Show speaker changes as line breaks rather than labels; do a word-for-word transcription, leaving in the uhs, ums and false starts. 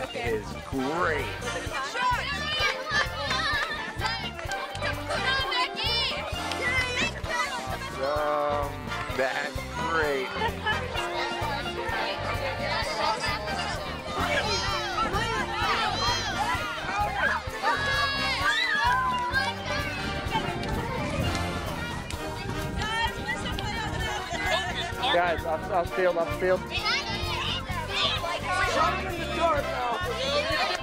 That is great. Um, that's great. Guys, off, off field, off field.
Shot him in the dark now.